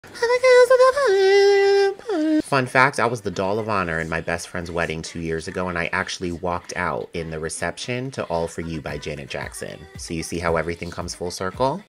Fun fact, I was the doll of honor in my best friend's wedding 2 years ago, and I actually walked out in the reception to All For You by Janet Jackson. So you see how everything comes full circle?